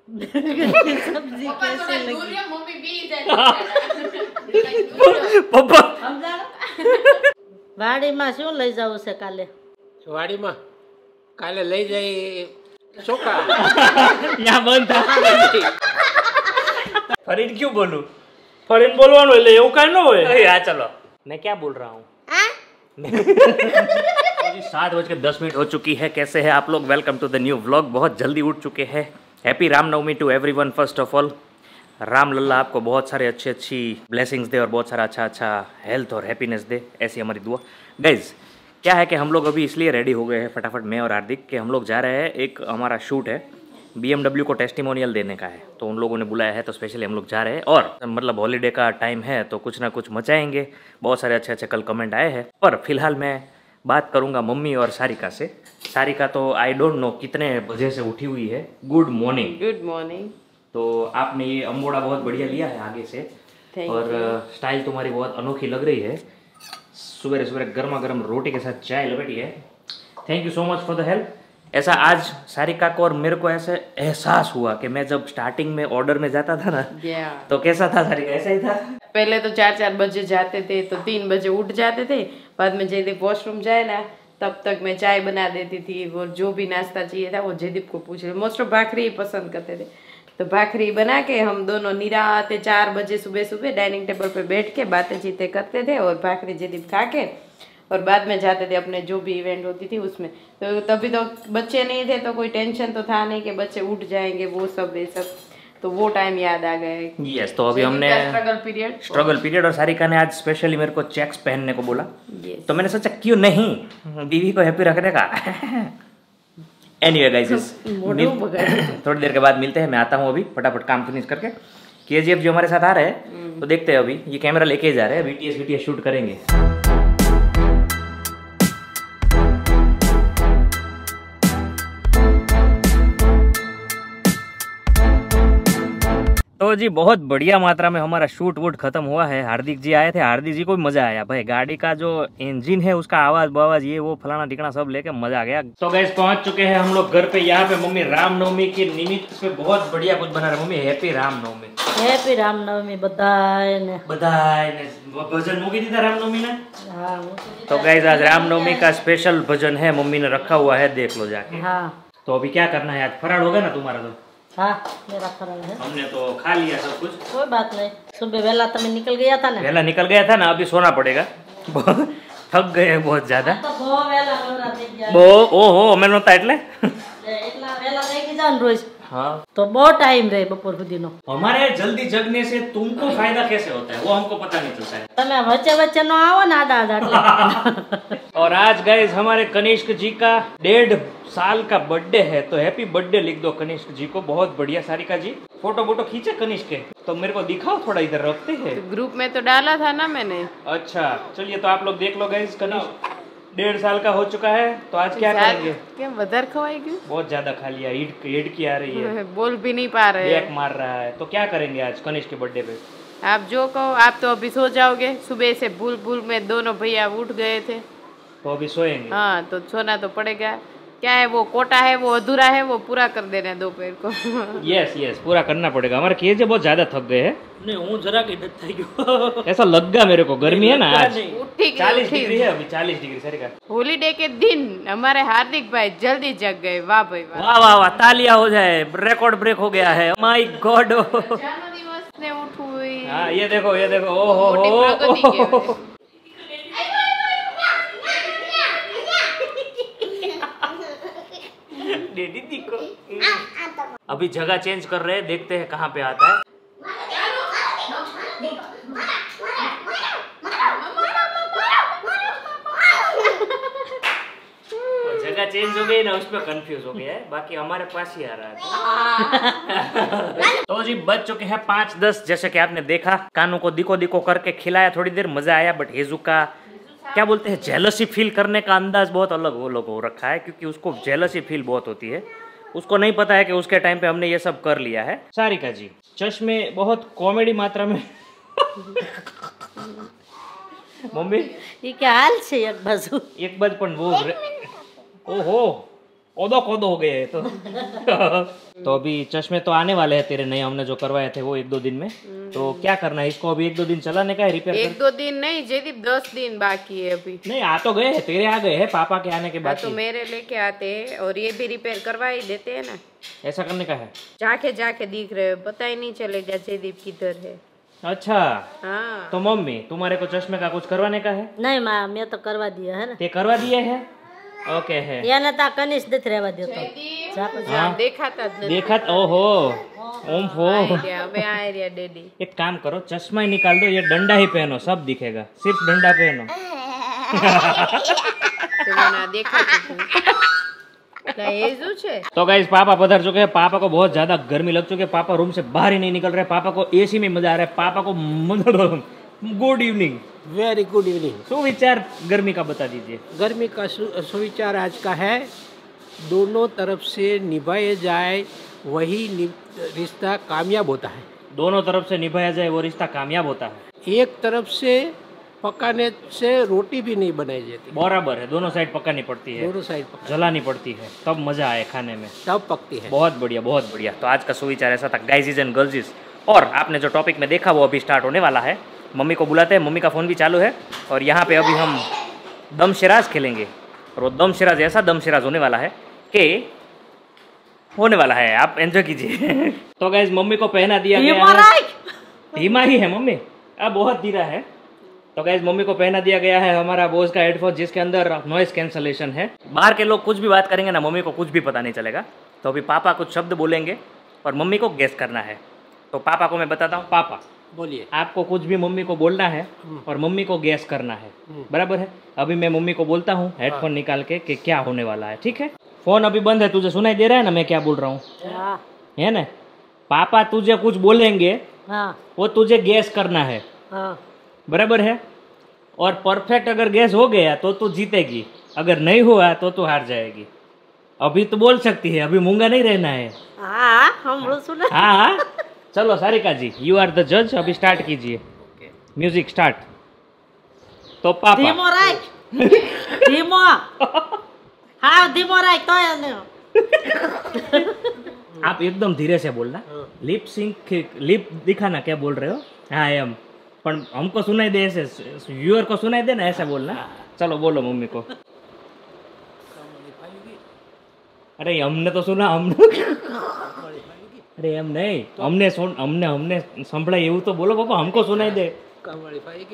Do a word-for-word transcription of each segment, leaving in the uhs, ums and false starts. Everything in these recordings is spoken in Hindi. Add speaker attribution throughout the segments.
Speaker 1: सब्जी कैसे लगी
Speaker 2: मम्मी भी
Speaker 3: પપ્પા
Speaker 1: વાડીમાં શું લઈ જાવું છે કાલે?
Speaker 4: વાડીમાં કાલે લઈ જઈ ચોખા
Speaker 3: यहाँ बंद था फरीद क्यों बोलूं? फरीद बोलवानो એટલે એવું કાઈ ન હોય। हाँ चलो मैं क्या बोल रहा हूँ सात बज के दस मिनट हो चुकी है। कैसे है आप लोग? Welcome to the new vlog. बहुत जल्दी उठ चुके हैं। Happy Ramnavami to everyone. First of all Ram Lalla आपको बहुत सारे अच्छी अच्छी ब्लेसिंग्स दे और बहुत सारा अच्छा अच्छा हेल्थ और हैप्पीनेस दे, ऐसी हमारी दुआ। गाइज क्या है कि हम लोग अभी इसलिए रेडी हो गए हैं फटाफट, मैं और हार्दिक, कि हम लोग जा रहे हैं, एक हमारा शूट है, बी एम डब्ल्यू को टेस्टिमोनियल देने का है, तो उन लोगों ने बुलाया है, तो स्पेशली हम लोग जा रहे हैं। और मतलब हॉलीडे का टाइम है तो कुछ ना कुछ मचाएंगे। बहुत सारे अच्छे अच्छे कल कमेंट आए हैं। पर फिलहाल मैं बात करूंगा मम्मी और सारिका से। सारिका तो आई डोंट नो कितने बजे से उठी हुई है। Good morning.
Speaker 2: Good morning.
Speaker 3: तो आपने ये अम्बोड़ा बहुत बढ़िया लिया है आगे से, और स्टाइल तुम्हारी बहुत अनोखी लग रही है। सुबह सुबह गर्मा गर्म रोटी के साथ चाय लपेटी है। Thank you so much for the help. ऐसा आज सारिका को और मेरे को ऐसे एहसास हुआ कि मैं जब स्टार्टिंग में ऑर्डर में जाता था ना,
Speaker 2: yeah.
Speaker 3: तो कैसा था सारिका? ऐसा ही था।
Speaker 2: पहले तो चार चार बजे जाते थे तो तीन बजे उठ जाते थे। बाद में जयदीप वॉशरूम जाए ना तब तक मैं चाय बना देती थी। वो जो भी नाश्ता चाहिए था वो जयदीप को पूछ रहे। मोस्ट ऑफ भाखरी ही पसंद करते थे, तो भाखरी बना के हम दोनों निराते चार बजे सुबह सुबह डाइनिंग टेबल पे बैठ के बातें चीतें करते थे, और भाखरी जयदीप खा के और बाद में जाते थे अपने जो भी इवेंट होती थी उसमें। तो तभी तो बच्चे नहीं थे तो कोई टेंशन तो था नहीं कि बच्चे उठ जाएंगे, वो सब ये सब, तो वो टाइम याद आ गए।
Speaker 3: यस, तो अभी हमने
Speaker 2: स्ट्रगल पीरियड
Speaker 3: स्ट्रगल पीरियड और सारिका ने आज स्पेशली मेरे को चेक्स पहनने को बोला।
Speaker 2: yes.
Speaker 3: तो मैंने सोचा क्यों नहीं बीवी को हैप्पी रखने का। एनीवे गाइस, थोड़ी देर के बाद मिलते हैं। मैं आता हूँ अभी फटाफट काम फिनिश करके। केजीएफ जो हमारे साथ आ रहे हैं तो देखते हैं। अभी ये कैमरा लेके जा रहे हैं, बीटीएस बीटीएस शूट करेंगे। तो जी बहुत बढ़िया मात्रा में हमारा शूट वूट खत्म हुआ है। हार्दिक जी आए थे, हार्दिक जी को भी मजा आया भाई। गाड़ी का जो इंजन है उसका आवाज बवाज ये वो फलाना टिकना सब लेके मजा आ गया। तो गैस पहुंच चुके हैं हम लोग घर पे। यहाँ पे मम्मी रामनवमी के निमित्त पे बहुत बढ़िया कुछ बना रहे। Mummy happy Ramnavami.
Speaker 1: Happy Ramnavami बधाई ने
Speaker 3: बधाई ने। भजन मूकी दी था रामनवमी ने।
Speaker 1: हाँ,
Speaker 3: तो गैस आज रामनवमी का स्पेशल भजन है, मम्मी ने रखा हुआ है, देख लो जाके।
Speaker 1: हाँ।
Speaker 3: तो अभी क्या करना है? आज फराळ होगा ना तुम्हारा? तो
Speaker 1: हाँ मेरा फराळ है।
Speaker 3: हमने तो खा लिया सब कुछ,
Speaker 1: कोई बात नहीं। सुबह वेला तब निकल गया था ना।
Speaker 3: वेला निकल गया था ना, अभी सोना पड़ेगा। थक गए हैं बहुत ज्यादा।
Speaker 1: तो बहुत वेला नवरा થઈ ગયા।
Speaker 3: બહુ ઓહો અમે નહોતા એટલે
Speaker 1: એટલા વેલા થઈ ગયા ને રોજ।
Speaker 3: हाँ,
Speaker 1: तो बहुत टाइम रहे बपोर सुधीनो।
Speaker 3: हमारे जल्दी जगने से तुमको फायदा कैसे होता है वो हमको पता नहीं चलता है।
Speaker 1: તમે વચ્ચે વચ્ચે નો આવો ને આડા આડા એટલે।
Speaker 3: और आज गाइस हमारे कनिष्क जी का डेढ़ साल का बर्थडे है, तो हैप्पी बर्थडे लिख दो कनिष्क जी को। बहुत बढ़िया। सारिका जी फोटो वोटो खींचे कनिष्क के, तो मेरे को दिखाओ थोड़ा, इधर रखते हैं।
Speaker 2: तो ग्रुप में तो डाला था ना मैंने।
Speaker 3: अच्छा चलिए, तो आप लोग देख लो गाइस। कनिष्क डेढ़ साल का हो चुका है, तो आज क्या करेंगे?
Speaker 2: क्या वधर खवाएगी?
Speaker 3: बहुत ज्यादा खा लिया, हिट हिट की आ रही है,
Speaker 2: बोल भी नहीं पा रहे,
Speaker 3: बैक मार रहा है। तो क्या करेंगे आज कनिष्क के बर्थडे पे?
Speaker 2: आप जो कहो। आप तो अभी सो जाओगे। सुबह से भूल भूल में दोनों भैया उठ गए थे,
Speaker 3: तो अभी सोएंगे।
Speaker 2: हाँ, तो सोना तो पड़ेगा। क्या है वो कोटा है, वो अधूरा है, वो पूरा कर देना दोपहर को।
Speaker 3: यस यस, पूरा करना पड़ेगा। हमारे केजे बहुत ज्यादा थक गए हैं।
Speaker 1: नहीं हूँ जरा के डर થઈ ગયો।
Speaker 3: ऐसा लगा मेरे को। गर्मी है ना आज,
Speaker 2: उठी
Speaker 3: चालीस डिग्री है अभी, चालीस डिग्री। सारिका
Speaker 2: होलीडे के दिन हमारे हार्दिक भाई जल्दी जग गए। वाह भाई वाह।
Speaker 3: वाह वाह वाह, तालियां हो जाए। रिकॉर्ड ब्रेक हो गया है। My god.
Speaker 2: जन्मदिवस ने उठ हुई।
Speaker 3: हाँ ये देखो, ये देखो। ओहो
Speaker 2: मोटी प्रगति
Speaker 3: हो। दीदी को अभी जगह चेंज कर रहे हैं, देखते हैं कहाँ पे आता है। जगह चेंज हो गई ना, उसमें कंफ्यूज हो गया है। बाकी हमारे पास ही आ रहा है। तो जी बज चुके हैं पाँच दस। जैसे कि आपने देखा, कानों को दिको दिको करके खिलाया, थोड़ी देर मजा आया। बट हेजू का क्या बोलते हैं, जेलसी फील करने का अंदाज बहुत अलग वो लोग हो रखा है, क्योंकि उसको जेलसी फील बहुत होती है। उसको नहीं पता है कि उसके टाइम पे हमने ये सब कर लिया है। सारिका जी चश्मे बहुत कॉमेडी मात्रा में। मम्मी
Speaker 1: ये क्या हाल છે? एक बाजू
Speaker 3: एक बाजू पण वो ओहो ओदो कोदो हो गए हैं तो तो अभी चश्मे तो आने वाले हैं तेरे नए, हमने जो करवाए थे वो एक दो दिन में। तो क्या करना है इसको? अभी एक दो दिन चलाने का है, रिपेयर
Speaker 2: एक दो दिन नहीं जयदीप, दस दिन बाकी है अभी।
Speaker 3: नहीं, आ तो गए हैं, तेरे आ गए हैं, पापा के आने के बाद
Speaker 2: तो मेरे लेके आते हैं और ये भी रिपेयर करवा ही देते हैं ना।
Speaker 3: ऐसा करने का है।
Speaker 2: जाके जाके दिख रहे हो, पता ही नहीं चलेगा जयदीप किधर है।
Speaker 3: अच्छा,
Speaker 2: हाँ
Speaker 3: तो मम्मी तुम्हारे को चश्मे का कुछ करवाने का है?
Speaker 1: नहीं माँ, मैं तो करवा दिया है ना।
Speaker 3: ते करवा दिए है? ओके है।
Speaker 1: या ना ता कनिष्ठ देख रहवा दो तो
Speaker 2: हाँ, देखा था
Speaker 3: देखा त- ओहो ओम फो।
Speaker 2: हमें आए रिया डैडी।
Speaker 3: एक काम करो, चश्मा ही निकाल दो, ये डंडा ही पहनो, सब दिखेगा, सिर्फ डंडा पहनो।
Speaker 2: तो मैंने देखा था ये जो है।
Speaker 3: तो गाइस पापा पधार चुके हैं, पापा को बहुत ज्यादा गर्मी लग चुकी है, पापा रूम से बाहर ही नहीं निकल रहे, पापा को एसी में मजा आ रहा है, पापा को good evening.
Speaker 4: Very good evening.
Speaker 3: सुविचार गर्मी का बता दीजिए।
Speaker 4: गर्मी का सु- सुविचार आज का है, दोनों तरफ से निभाए जाए वही नि- रिश्ता कामयाब होता है।
Speaker 3: दोनों तरफ से निभाया जाए वो रिश्ता कामयाब होता है।
Speaker 4: एक तरफ से पकाने से रोटी भी नहीं बनाई जाती,
Speaker 3: बराबर है, दोनों साइड पकानी पड़ती है,
Speaker 4: दोनों साइड पका
Speaker 3: जलानी पड़ती है, तब मजा आए खाने में,
Speaker 4: तब पकती है।
Speaker 3: बहुत बढ़िया बहुत बढ़िया। तो आज का सुविचार ऐसा था, गाइज एंड गर्ल्स। और आपने जो टॉपिक में देखा वो अभी स्टार्ट होने वाला है। मम्मी को बुलाते हैं, मम्मी का फ़ोन भी चालू है, और यहाँ पे अभी हम दम शिराज खेलेंगे, और वो दम शिराज ऐसा दम शिराज होने वाला है कि होने वाला है, आप एंजॉय कीजिए। तो गाइज मम्मी को पहना दिया गया है, धीमा ही है मम्मी, अब बहुत धीरा है। तो गाइज मम्मी को पहना दिया गया है हमारा बोस का हेडफोन, जिसके अंदर नॉइस कैंसलेशन है। बाहर के लोग कुछ भी बात करेंगे ना, मम्मी को कुछ भी पता नहीं चलेगा। तो अभी पापा कुछ शब्द बोलेंगे और मम्मी को गेस करना है। तो पापा को मैं बताता हूँ, पापा
Speaker 4: बोलिए।
Speaker 3: आपको कुछ भी मम्मी को बोलना है और मम्मी को गैस करना है, बराबर है? अभी मैं मम्मी को बोलता हूँ हेडफोन निकाल के कि क्या होने वाला है, ठीक है? फोन अभी बंद है, तुझे सुनाई दे रहा है ना मैं क्या बोल रहा हूँ,
Speaker 1: हाँ
Speaker 3: है ना? पापा तुझे कुछ बोलेंगे,
Speaker 1: हाँ
Speaker 3: वो तुझे गैस करना है,
Speaker 1: हाँ
Speaker 3: बराबर है? और परफेक्ट अगर गैस हो गया तो तू जीतेगी, अगर नहीं हुआ तो तू हार जाएगी। अभी तो बोल सकती है, अभी मूंगा नहीं रहना है।
Speaker 1: हाँ हम लोग सुना।
Speaker 3: हाँ हाँ, चलो Sarika ji, you are the जज, अभी स्टार्ट कीजिए, म्यूजिक स्टार्ट। तो पापा
Speaker 1: धीमो राख, धीमो हाँ धीमो राख तो है।
Speaker 3: आप एकदम धीरे से बोलना, लिप सिंक, लिप दिखाना क्या बोल रहे हो। हाँ एम, पर हमको सुनाई दे ऐसे, व्यूअर को सुनाई दे ना, ऐसा बोलना। चलो बोलो मम्मी को। अरे हमने तो सुना, हमने अरे हम नहीं, हमने सुन हमने हमने संभળાય એવું तो बोलो पापा, हमको सुनाई दे।
Speaker 4: कामवाली पाएगी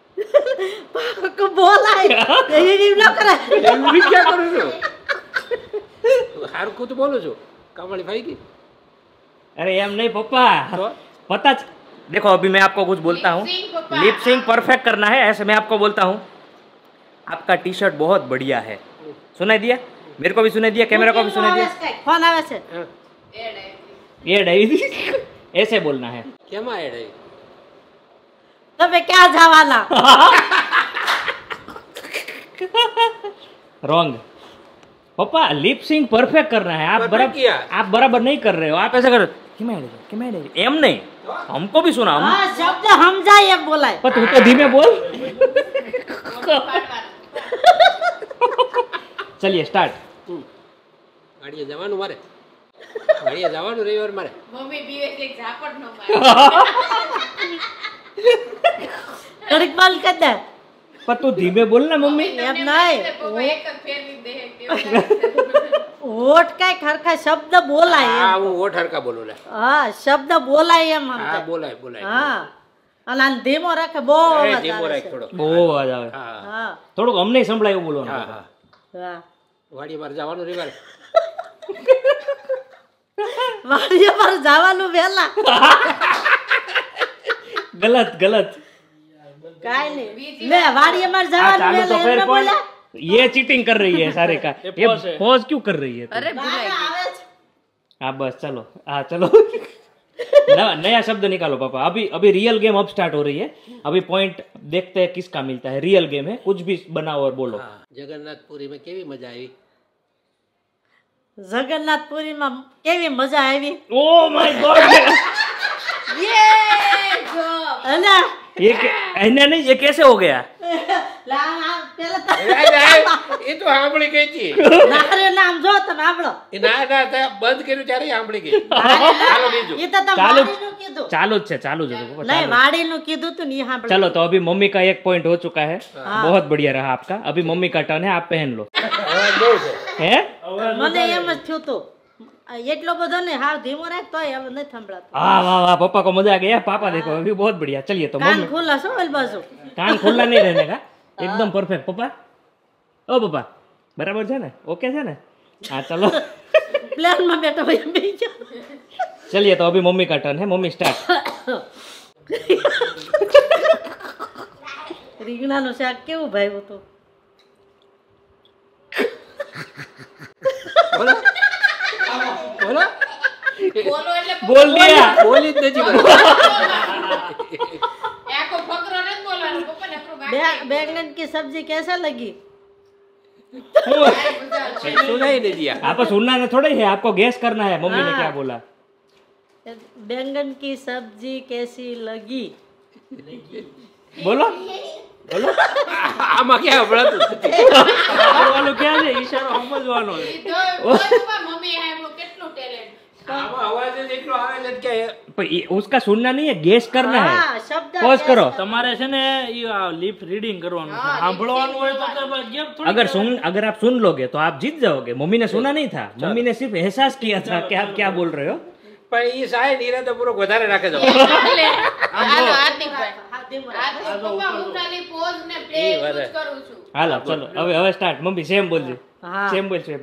Speaker 1: को बोला है ये नहीं ना करे।
Speaker 4: मैं क्या करूं છું હાર કો તો બોલો છો કામવાળી પાएगी।
Speaker 3: अरे हम नहीं पापा,
Speaker 4: तो
Speaker 3: पता च... देखो अभी मैं आपको कुछ बोलता हूँ, लिप सिंक परफेक्ट करना है, ऐसे मैं आपको बोलता हूँ। आपका टी शर्ट बहुत बढ़िया है, सुनाई दिया? मेरे को भी सुनाई दिया, कैमरा को भी सुनाई दिया।
Speaker 1: फोन आवे छे
Speaker 3: ये डाई ऐसे बोलना है।
Speaker 4: કેમાં એડ है
Speaker 1: તમે ક્યાં જવાના?
Speaker 3: रॉन्ग पापा, लिप सिंक परफेक्ट करना है, आप
Speaker 4: Perfect
Speaker 3: बराबर
Speaker 4: किया।
Speaker 3: आप बराबर नहीं कर रहे हो, आप ऐसा करो एम नहीं, हमको भी सुना हम।
Speaker 1: हाँ शब्द हम जाए बोला है।
Speaker 3: पर तू तो धीमे बोल। चलिए स्टार्ट।
Speaker 4: ગાડીએ જવાનું મારે, ગાડીએ જવાનું રવિવાર મારે।
Speaker 2: મમ્મી બીવે છે ઝાપટ નો મારે।
Speaker 1: कड़क बाल कर दे।
Speaker 3: पर तू धीमे बोल ना मम्मी।
Speaker 1: એમ નહીં
Speaker 2: પપ્પા એક જ ફેરવી દે કેવું
Speaker 1: होठ का खरखा शब्द बोला है।
Speaker 4: હા હું ઓઠ હરકા બોલું લે।
Speaker 1: हाँ शब्द बोला है हम
Speaker 4: હા
Speaker 1: हमसे।
Speaker 4: બોલાય બોલાય।
Speaker 1: हाँ અને આને ધીમો રાખે બહુ
Speaker 4: એ
Speaker 1: અવાજ
Speaker 4: ધીમો
Speaker 1: આવે
Speaker 4: રાખ
Speaker 1: છે।
Speaker 4: થોડો।
Speaker 3: બહુ અવાજ આવે,
Speaker 4: હા
Speaker 1: હા
Speaker 3: થોડુંક અમને સંભળાય એવું બોલવાનું।
Speaker 4: હા હા
Speaker 1: હા
Speaker 4: વાડીએ મારે જવાનું રવિવારે।
Speaker 1: વાડીએ પર જવાનું વહેલા
Speaker 3: गलत गलत।
Speaker 1: કાઈ नहीं ले वाड़िए मार
Speaker 3: हाँ,
Speaker 1: जवान
Speaker 3: चालू तो
Speaker 1: में
Speaker 3: फिर
Speaker 1: ले
Speaker 3: कौन?
Speaker 1: बोला
Speaker 3: ये चीटिंग कर रही है सारे का, ये पॉज क्यों कर रही है तू?
Speaker 2: અરે ભૂલાઈ ગઈ।
Speaker 1: आवे छे।
Speaker 3: हाँ बस चलो, हाँ चलो। न- नया शब्द निकालो पापा। अभी अभी रियल गेम अब स्टार्ट हो रही है, अभी पॉइंट देखते हैं किसका मिलता है। रियल गेम है, कुछ भी बनाओ और बोलो।
Speaker 4: હા જગન્નાથપુરી में કેવી મજા આવી?
Speaker 1: જગન્નાથપુરી માં કેવી મજા આવી
Speaker 3: ओ माय गॉड।
Speaker 1: અને
Speaker 3: ये के- नहीं नहीं ये कैसे हो गया?
Speaker 1: લા, આ પેલા તો-
Speaker 4: એ તો સાંભળી ગઈ હતી.
Speaker 1: નારે નામ જો તમે સાંભળો.
Speaker 4: એ ના ના તે બંધ કર્યું ત્યારે સાંભળી ગઈ. ચાલો બીજું.
Speaker 1: એ તો તમે
Speaker 3: ચાલુ જ-
Speaker 1: વાડીનું કીધું.
Speaker 3: चालू જ છે चालू જ है,
Speaker 1: નહીં,
Speaker 3: चालू।
Speaker 1: વાડીનું કીધું તું ને એ સાંભળો.
Speaker 3: चलो तो अभी मम्मी का एक पॉइंट हो चुका है, बहुत बढ़िया रहा आपका। अभी मम्मी का टर्न है, आप पहन लो। है
Speaker 1: મને એમ જ થયું તું એટલો બધો ને હાવ ધીમો રાખ તોય હવે નથી સંભળાતું.
Speaker 3: हाँ वाह वाह, पापा को मजा आ गया। पापा देखो अभी बहुत बढ़िया। चलिए तो
Speaker 1: કાન
Speaker 3: मम्मी
Speaker 1: ખુલ્લા છો ઓલી બાજુ.
Speaker 3: कान खोलना नहीं रहने का, एकदम परफेक्ट। पापा ओ पापा बराबर है ना, ओके है ना? हाँ चलो
Speaker 1: પ્લેનમાં બેઠો હોય એમ બેસી જાઓ.
Speaker 3: चलिए तो अभी मम्मी का टर्न है, मम्मी स्टार्ट।
Speaker 1: રીંગણાનું શાક કેવું ભાવ્યું હતું?
Speaker 4: બોલો બોલો
Speaker 2: બોલો એટલે
Speaker 3: बोल दिया।
Speaker 4: બોલી જ નથી બોલી.
Speaker 2: આખો ફકરો નથી બોલવાનો પપ્પા નકરો
Speaker 1: બે- बैंगन की सब्जी कैसा लगी?
Speaker 4: સુનાઈ નહીં દિયા.
Speaker 3: आपको सुनना है थोड़ा ही है, आपको गैस करना है मम्मी ने
Speaker 1: हाँ।
Speaker 3: क्या बोला।
Speaker 1: बैंगन की सब्जी कैसी लगी?
Speaker 3: बोलो बोलो।
Speaker 4: આમાં ક્યાં હંભળાતું નથી.
Speaker 3: बोलो क्या है, इशारो समझવાનો है।
Speaker 2: તો પપ્પા મમ્મી આ એમનો કેટલું ટેલેન્ટ
Speaker 4: આમાં અવાજ જ એટલો આવે છે કે
Speaker 3: पर ये उसका सुनना नहीं है, गैस करना है।
Speaker 1: हाँ, शब्द
Speaker 3: पॉज करो।
Speaker 5: તમારે છે ને એ લિપ રીડિંગ કરવાનું છે, સાંભળવાનું હોય તો તમે ગેપ થોડી
Speaker 3: अगर सुन अगर आप सुन लोगे तो आप जीत जाओगे। मम्मी ने सुना नहीं था, मम्मी ने सिर्फ एहसास किया था कि आप क्या बोल रहे हो।
Speaker 4: પણ ઈ સાહેબ ઈરાદો પૂરો વધારે રાખે છે.
Speaker 2: હાલો હાર્દિકભાઈ
Speaker 1: हाँ, धीमो
Speaker 2: હાર્દિક પપ્પા હું ખાલી પોઝ ને પ્લે
Speaker 4: એ
Speaker 2: એટલું જ
Speaker 4: બરાબર.
Speaker 2: કરું છું
Speaker 3: हालो चलो હવે હવે स्टार्ट। मम्मी सेम बोल दे,
Speaker 1: हाँ।
Speaker 3: सेम बोल सेम।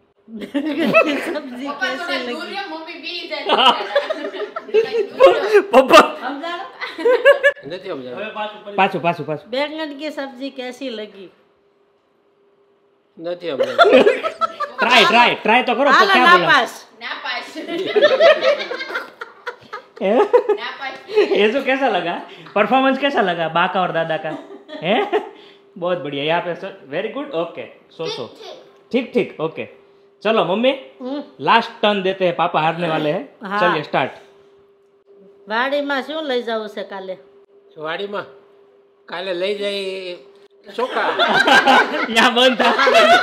Speaker 1: सब्जी
Speaker 2: પપ્પા
Speaker 1: कैसी
Speaker 2: થોડા દૂર
Speaker 1: लगी?
Speaker 2: રહ્યો મમ્મી બી જાય બિચારા.
Speaker 3: पापा
Speaker 1: समझा?
Speaker 4: નથી સમજાતું.
Speaker 5: હવે પાછું ફરી
Speaker 3: पाछू पाछू पाछू।
Speaker 1: बैंगन की सब्जी कैसी लगी?
Speaker 4: નથી સમજાતું.
Speaker 3: ट्राई ट्राई ट्राई तो करो, तो
Speaker 1: हालो,
Speaker 3: क्या
Speaker 1: ना
Speaker 3: बोला?
Speaker 1: पास.
Speaker 2: ના પાસ
Speaker 3: हैं?
Speaker 2: ના પાસ
Speaker 3: ये जो कैसा लगा, परफॉर्मेंस कैसा लगा बा का और दादा का? है बहुत बढ़िया। यहाँ पे very good. Okay so so ठीक ठीक ओके। चलो मम्मी
Speaker 1: हम्म,
Speaker 3: लास्ट टर्न देते हैं, पापा हारने वाले हैं।
Speaker 1: हाँ।
Speaker 3: चलिए स्टार्ट।
Speaker 1: વાડીમાં શું લઈ જવું છે કાલે?
Speaker 4: વાડીમાં કાલે લઈ જઈ ચોખા.
Speaker 3: यहाँ बंद था।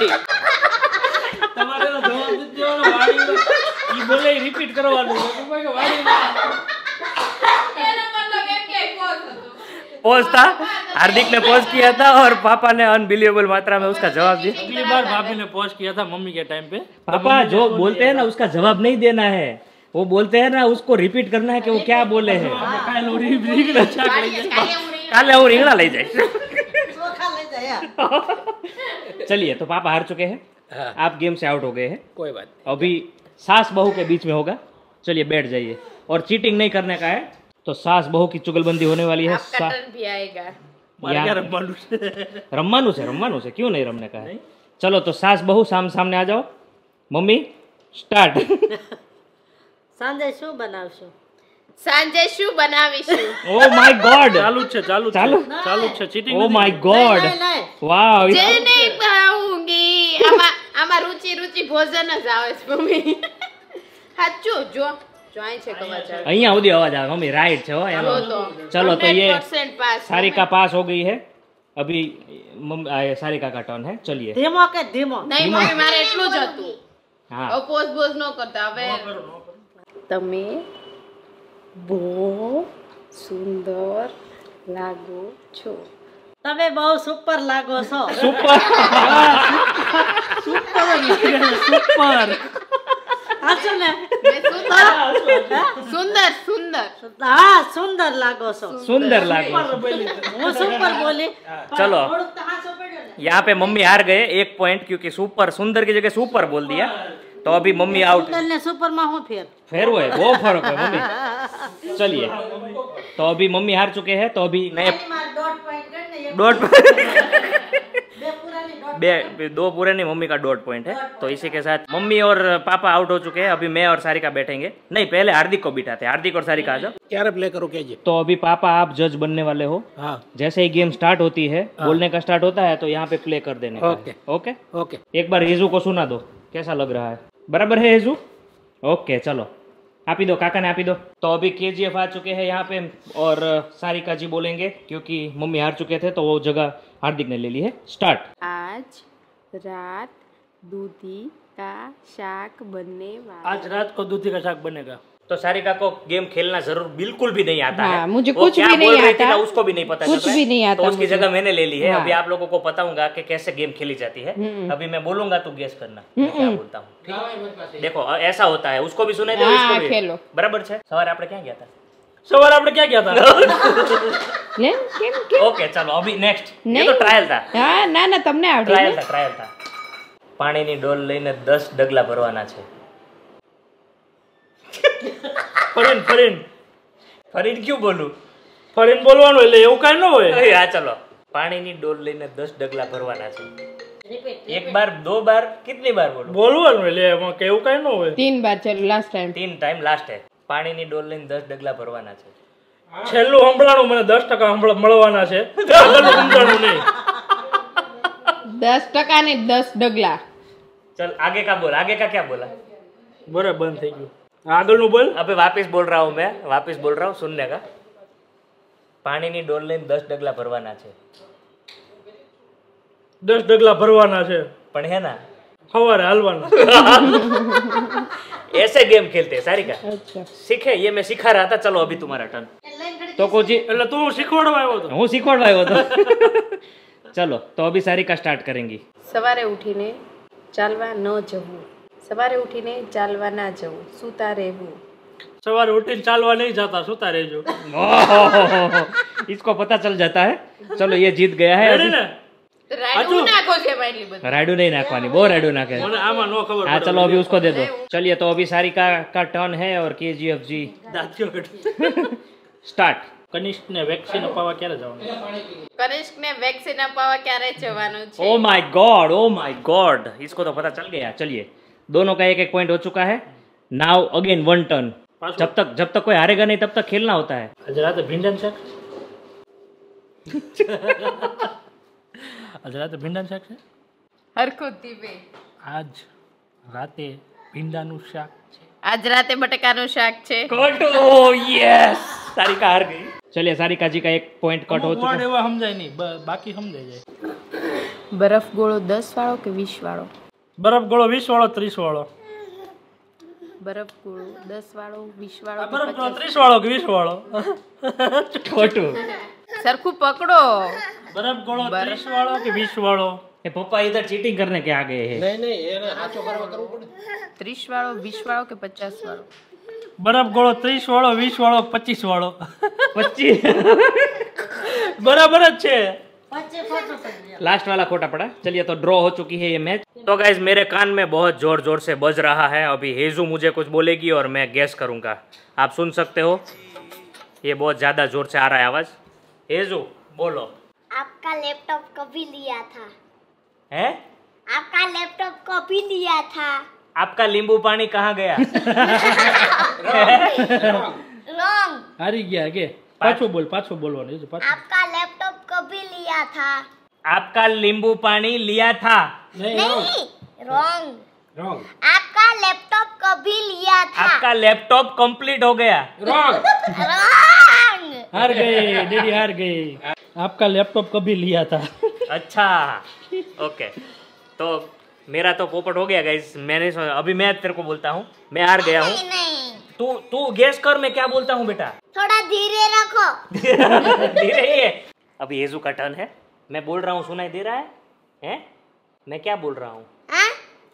Speaker 5: તમારે તો જવાબ નથી દેવાનો, વાડીનો ઈ બોલે રિપીટ કરવાનું છે પપ્પા કે વાડીમાં
Speaker 2: એનો મતલબ એમ કે પોઝ હતો
Speaker 3: पॉज था, हार्दिक ने पॉज किया था और पापा ने अनबिलीवेबल मात्रा में उसका जवाब दिया।
Speaker 5: अगली बार भाभी ने पॉज किया था मम्मी के टाइम पे।
Speaker 3: पापा जो बोलते हैं ना उसका जवाब नहीं देना है, वो बोलते हैं ना उसको रिपीट करना है कि वो क्या बोले हैं।
Speaker 5: કાલ ઓરી રીંગણા શાક લઈ
Speaker 2: વાડીએ કાલે હું રહી
Speaker 3: काले और रिंगड़ा ले जाए।
Speaker 1: ચોખા લઈ જાય.
Speaker 3: चलिए तो पापा हार चुके हैं,
Speaker 4: हाँ।
Speaker 3: आप गेम से आउट हो गए हैं।
Speaker 4: કોઈ વાત નહીં.
Speaker 3: अभी सास बहू के बीच में होगा। चलिए बैठ जाइए, और चीटिंग नहीं करने का है। तो सास बहू की चुगलबंदी होने वाली है।
Speaker 2: आपका
Speaker 3: सा-
Speaker 2: टर्न भी आएगा
Speaker 5: મારે
Speaker 3: या-
Speaker 5: ક્યાં રમવાનું છે?
Speaker 3: रम्मानु से रम्मानु से क्यों नहीं रमने का है? चलो तो सास बहू साम सामने आ जाओ। Mummy start.
Speaker 1: સાંજે શું બનાવશું?
Speaker 2: સાંજે શું બનાવીશું
Speaker 3: ओ माय गॉड,
Speaker 5: ચાલુ જ છે ચાલુ જ
Speaker 3: ચાલુ?
Speaker 5: છે ચાલુ જ છે ચીટિંગ
Speaker 3: ओ माय गॉड,
Speaker 1: નહીં, નહીં.
Speaker 3: वाह।
Speaker 2: જે નહીં ખાऊंगी આમાં આમાં રુચિ રુચि ભોજન જ આવે છે મમ્મી સાચું જો જો અહીં છે કવાચ
Speaker 3: અહીંયા સુધી અવાજ આવે મમ્મી, રાइट છે हो એનો।
Speaker 2: તો
Speaker 3: चलो तो ये
Speaker 2: hundred percent pass
Speaker 3: Sarika pass हो गई है। अभी मम- आ, सारिका का टर्न है। चलिए
Speaker 1: ધીમો કે ધીમો?
Speaker 2: નહીં મમ્મી મારે એટલું જ હતું
Speaker 3: हाँ
Speaker 2: હવે પોઝ બોઝ ન કરતા હવે તમે બહુ સુંદર લાગો છો
Speaker 1: તમે બહુ સુપર લાગો છો.
Speaker 3: सुपर
Speaker 5: સુપર
Speaker 1: સાચું ને?
Speaker 2: મેં સુંદર સુંદર સુંદર
Speaker 1: હા, સુંદર લાગો છો.
Speaker 3: सुंदर लागो।
Speaker 1: હું સુપર બોલી.
Speaker 3: चलो
Speaker 1: થોડુંક તો હાચું પડ્યું ને?
Speaker 3: यहाँ पे मम्मी हार गए एक पॉइंट, क्योंकि सुपर सुंदर की जगह सुपर बोल दिया। तो अभी मम्मी आउट।
Speaker 1: સુંદર ને સુપર માં શું ફેર?
Speaker 3: फेर हुए वो फर्क है मम्मी। चलिए तो अभी मम्मी हार चुके हैं। तो अभी नए
Speaker 1: મારે દોઢ point કરી ને એક
Speaker 3: डॉट
Speaker 1: બે પૂરાની દોઢ
Speaker 3: बे दो पूरे नहीं, मम्मी का डॉट पॉइंट है। तो इसी के साथ मम्मी और पापा आउट हो चुके हैं। अभी मैं और सारिका बैठेंगे। नहीं, पहले हार्दिक को बिठाते हैं। हार्दिक और सारिका आ जाओ।
Speaker 4: ક્યારે પ્લે કરો કેજે.
Speaker 3: तो अभी पापा आप जज बनने वाले हो।
Speaker 4: હા
Speaker 3: जैसे ही गेम स्टार्ट होती है, बोलने का स्टार्ट होता है, तो यहाँ पे प्ले कर देने का है।
Speaker 4: ओके।
Speaker 3: Okay
Speaker 4: okay.
Speaker 3: एक बार हेजू को सुना दो, कैसा लग रहा है? बराबर है हेजू? ओके चलो आप ही दो, काका ने आप ही दो। तो अभी केजीएफ आ चुके हैं यहाँ पे और सारिका जी बोलेंगे क्योंकि मम्मी हार चुके थे तो वो जगह हार्दिक ने ले ली है। स्टार्ट।
Speaker 2: आज रात दूधी का शाक बनने वाला।
Speaker 5: आज रात को दूधी का शाक बनेगा।
Speaker 3: तो सारिका को गेम खेलना जरूर बिल्कुल भी नहीं आता
Speaker 2: हाँ,
Speaker 3: है।
Speaker 2: मुझे
Speaker 3: वो
Speaker 2: कुछ
Speaker 3: क्या
Speaker 2: भी
Speaker 3: बोल
Speaker 2: नहीं
Speaker 3: रही थी
Speaker 2: आता।
Speaker 3: ना, उसको भी नहीं पता
Speaker 2: कुछ
Speaker 3: चल रहा है।
Speaker 2: भी नहीं आता
Speaker 3: तो उसकी
Speaker 2: मुझे।
Speaker 3: जगह मैंने ले ली है।
Speaker 2: हाँ।
Speaker 3: अभी आप लोगों को बताऊंगा कि कैसे गेम खेली जाती है। अभी मैं बोलूंगा तो गेस करना मैं क्या बोलता हूँ, ठीक है? देखो अ- ऐसा होता है, उसको भी सुनाई दे
Speaker 2: हाँ,
Speaker 3: इसको भी।
Speaker 2: खेलो।
Speaker 3: बराबर है। सवार आपने क्या किया था?
Speaker 5: सवार आपने क्या किया था?
Speaker 2: ले, केम, केम?
Speaker 3: ओके चलो अभी नेक्स्ट। ये
Speaker 2: नहीं।
Speaker 3: तो ट्रायल था।
Speaker 2: હા ના ના તમને આવડે
Speaker 3: ટ્રાયલ
Speaker 2: ને?
Speaker 3: था ટ્રાયલ था પાણીની ડોલ લઈને દસ ડગલા ભરવાના છે.
Speaker 5: ફરીન ફરીન
Speaker 3: ફરીને ક્યું બોલું?
Speaker 5: ફરીન બોલવાનું એટલે એવું કાંઈ ન હોય.
Speaker 3: અરે હા ચલો. પાણીની ડોલ લઈને દસ ડગલા ભરવાના છે. એક બાર દो बार कितनी बार बोलूं?
Speaker 5: બોલવાનું એટલે એમાં કે એવું કાંઈ ન હોય.
Speaker 2: तीन बार चलो लास्ट टाइम
Speaker 3: तीन टाइम लास्ट है. પાણીની ડોલ લઈને દસ ડગલા ભરવાના છે.
Speaker 5: છેલ્લું સંભળાણું મને દસ ટકા સંભળ મળવાના છે. આગળનું સમજાણું નહીં.
Speaker 2: दस टका ने दस डगला
Speaker 3: चल आगे का बोल. आगे का क्या बोला?
Speaker 5: બરાબર બંધ થઈ ગયું. આગળનું બોલ.
Speaker 3: अबे वापस बोल रहा हूँ मैं. वापस बोल रहा हूँ सुनने का. પાણીની ડોલ લઈને દસ ડગલા ભરવાના છે.
Speaker 5: દસ ડગલા ભરવાના છે.
Speaker 3: પણ है ना
Speaker 5: સવારે હાલવાના.
Speaker 3: ऐसे गेम खेलते हैं सारिका.
Speaker 2: अच्छा
Speaker 3: सीखे ये मैं सिखा रहा था. चलो अभी तुम्हारा टर्न. तो कोची
Speaker 5: એટલે તું શીખવાડવા આવ્યો હતો.
Speaker 3: હું શીખવાડવા આવ્યો હતો. ચલો તો અભી સારિકા સ્ટાર્ટ करेंगी.
Speaker 2: સવારે ઉઠીને ચાલવા ન જવું સવારે ઉઠીને ચાલવા ના જવું સૂતા રહેવું
Speaker 5: સવારે ઉઠીને ચાલવા નહીં જતા, સુતા રહેજો.
Speaker 3: इसको पता चल जाता है. चलो ये जीत गया है.
Speaker 5: રેડી ને?
Speaker 2: રાયડું નાખો છે એટલી બધી
Speaker 3: राइडू नहीं नाखवानी. वो राइडू नाखे.
Speaker 5: મને આમાં નો ખબર
Speaker 3: हाँ
Speaker 5: પડે.
Speaker 3: चलो अभी उसको दे दो. चलिए तो अभी सारिका का टर्न है और केजीएफ जी
Speaker 5: દાંતિયો કટ.
Speaker 3: स्टार्ट.
Speaker 5: કનિષ્ઠને વેક્સિન અપાવવા ક્યારે જવાનું?
Speaker 2: કનિષ્કને વેક્સિન અપાવવા ક્યારે જવાનું છે
Speaker 3: oh my god, oh my god. इसको तो पता चल गया. चलिए दोनों का एक एक पॉइंट हो चुका है. Now again one turn. जब तक जब तक कोई हारेगा नहीं तब तक खेलना होता है.
Speaker 5: આજે રાતે ભીંડાનું શાક. આજે રાતે ભીંડાનું શાક છે.
Speaker 2: હરખું ધીમે
Speaker 5: આજ રાતે ભીંડાનું શાક છે.
Speaker 2: આજ રાતે બટાકાનું શાક છે
Speaker 3: Oh yes, सारिका हार गई. चलिए सारिका जी का एक पॉइंट कट हो
Speaker 5: અમુક
Speaker 3: चुका
Speaker 5: word
Speaker 3: है.
Speaker 5: એવા સમજાય નહીં, બ- બાકી સમજાઈ જાય.
Speaker 2: બરફ ગોળો દસ વાળો કે વીસ વાળો
Speaker 5: બરફ ગોળો વીસ વાળો ત્રીસ વાળો?
Speaker 2: બરફ ગોળો દસ વાળો વીસ વાળો કે
Speaker 5: બરફ ગોળો
Speaker 2: પચાસ?
Speaker 5: ત્રીસ વાળો કે વીસ વાળો?
Speaker 3: खोटू.
Speaker 2: સરખું પકડો
Speaker 5: બરફ ગોળો ત્રીસ વાળો કે વીસ વાળો?
Speaker 3: ये पापा इधर चीटिंग करने के आ गए हैं.
Speaker 2: ત્રીસ વાળો વીસ વાળો કે પચાસ વાળો
Speaker 5: બરફ ગોળો ત્રીસ વાળો વીસ વાળો પચીસ વાળો?
Speaker 3: पच्चीस.
Speaker 5: બરાબર જ છે.
Speaker 3: लास्ट वाला खोटा पड़ा. चलिए तो ड्रॉ हो चुकी है ये मैच. तो गाइज मेरे कान में बहुत जोर जोर से बज रहा है. अभी हेजू मुझे कुछ बोलेगी और मैं गैस करूंगा. आप सुन सकते हो ये बहुत ज्यादा जोर से आ रहा है आवाज. हेजू बोलो.
Speaker 6: आपका लैपटॉप कभी लिया था?
Speaker 3: है
Speaker 6: आपका लैपटॉप कभी लिया था?
Speaker 3: आपका नींबू पानी कहाँ गया?
Speaker 6: रॉन्ग.
Speaker 5: હારી ગયા કે પાછું બોલ, પાછું બોલવાનું છે, પાછું.
Speaker 6: आपका लैपटॉप कभी लिया था?
Speaker 3: आपका नींबू पानी लिया था.
Speaker 5: નહીં,
Speaker 6: नहीं, रॉन्ग.
Speaker 5: wrong.
Speaker 6: आपका लैपटॉप कभी लिया था?
Speaker 3: आपका लैपटॉप कंप्लीट हो गया.
Speaker 5: Wrong.
Speaker 6: रॉन्ग.
Speaker 5: हार गए, डैडी हार गए. आपका लैपटॉप कभी लिया था?
Speaker 3: अच्छा ओके. तो मेरा तो पोपट हो गया गाइस. मैंने सो- अभी मैं तेरे को बोलता हूँ. मैं हार गया हूँ.
Speaker 6: नहीं नहीं,
Speaker 3: तू तू गेस कर मैं क्या बोलता हूँ बेटा.
Speaker 6: थोड़ा धीरे रखो.
Speaker 3: धीरे ही है. अभी येजू का टर्न है. मैं बोल रहा हूँ सुनाई दे रहा है? हैं? मैं क्या बोल रहा हूँ?
Speaker 6: हाँ?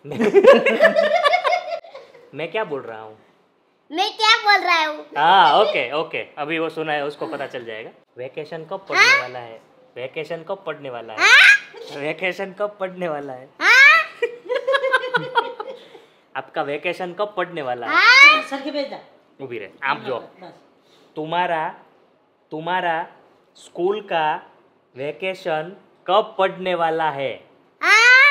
Speaker 3: मैं क्या बोल रहा हूँ?
Speaker 6: मैं क्या बोल रहा हूँ?
Speaker 3: हाँ ओके ओके. अभी वो सुना है उसको पता चल जाएगा. वेकेशन कब पड़ने वाला है? वेकेशन कब पड़ने वाला है? वेकेशन कब पड़ने वाला है?
Speaker 6: हाँ?
Speaker 3: आपका वेकेशन कब पड़ने वाला है?
Speaker 6: हाँ?
Speaker 1: સરખી બેજા
Speaker 3: उभी रहे आप जो. तुम्हारा तुम्हारा स्कूल का वेकेशन कब पड़ने वाला है?
Speaker 6: हाँ?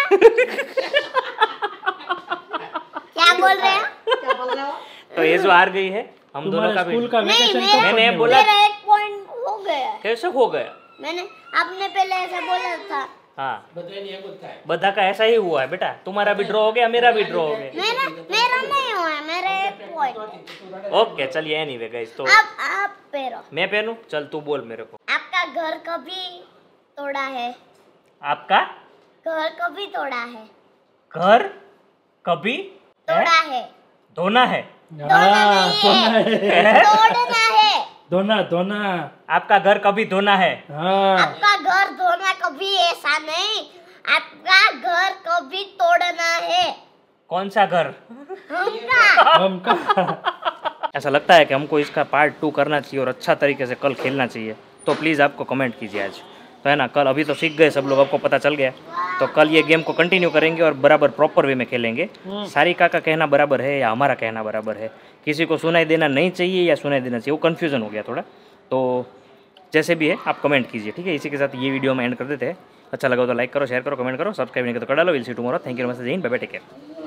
Speaker 6: क्या बोल रहे हो?
Speaker 3: तो ये जो हार गई है हम दोनों
Speaker 5: तुम्हारे
Speaker 3: का भी.
Speaker 5: स्कूल का
Speaker 6: नहीं,
Speaker 5: वेकेशन
Speaker 6: मेरा-
Speaker 5: कब
Speaker 3: मैंने
Speaker 5: पड़ने
Speaker 3: बोला-
Speaker 6: मेरा एक पॉइंट हो गया.
Speaker 3: कैसे हो गया?
Speaker 6: मैंने आपने पहले ऐसा बोला था
Speaker 3: हाँ
Speaker 4: બધાની એમ જ થાય.
Speaker 3: बधा का ऐसा ही हुआ है बेटा, तुम्हारा भी ड्रॉ हो गया, मेरा भी ड्रॉ हो गया.
Speaker 6: मेरा मेरा नहीं हुआ है, मेरे पॉइंट.
Speaker 3: ओके चलिए एनीवे गाइस, तो
Speaker 6: अब आप पेरो.
Speaker 3: मैं पहनूं? चल तू बोल मेरे को.
Speaker 6: आपका घर कभी तोड़ा है?
Speaker 3: आपका
Speaker 6: घर कभी तोड़ा है?
Speaker 3: घर कभी
Speaker 6: तोड़ा है?
Speaker 3: धोना है.
Speaker 6: तोड़ना नहीं है, तोड़ना है.
Speaker 5: धोना धोना
Speaker 3: आपका घर कभी धोना है.
Speaker 5: हाँ
Speaker 6: आपका घर धोना कभी ऐसा नहीं, आपका घर कभी तोड़ना है.
Speaker 3: कौन सा घर?
Speaker 6: हमका.
Speaker 5: हम का
Speaker 3: ऐसा लगता है कि हमको इसका पार्ट टू करना चाहिए और अच्छा तरीके से कल खेलना चाहिए, तो प्लीज़ आपको कमेंट कीजिए आज, तो है ना. कल अभी तो सीख गए सब लोग, आपको पता चल गया, तो कल ये गेम को कंटिन्यू करेंगे और बराबर प्रॉपर वे में खेलेंगे. सारिका का कहना बराबर है या हमारा कहना बराबर है? किसी को सुनाई देना नहीं चाहिए या सुनाई देना चाहिए, वो कन्फ्यूज़न हो गया थोड़ा. तो जैसे भी है आप कमेंट कीजिए, ठीक है. इसी के साथ ये वीडियो में एंड कर देते हैं. अच्छा लगा तो लाइक करो, शेयर करो, कमेंट करो, सब्सक्राइब नहीं करो तो कर डालो. Will see tomorrow. Thank you very much. जय Hind, bye bye, take care.